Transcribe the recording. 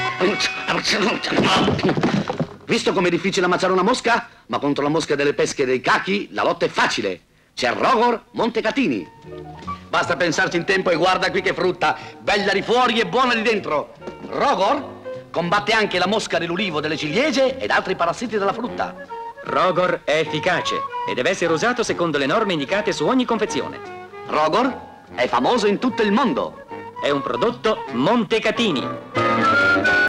Visto com'è difficile ammazzare una mosca? Ma contro la mosca delle pesche e dei cachi la lotta è facile. C'è Rogor Montecatini. Basta pensarci in tempo e guarda qui che frutta, bella di fuori e buona di dentro. Rogor combatte anche la mosca dell'ulivo, delle ciliegie ed altri parassiti della frutta. Rogor è efficace e deve essere usato secondo le norme indicate su ogni confezione. Rogor è famoso in tutto il mondo. È un prodotto Montecatini.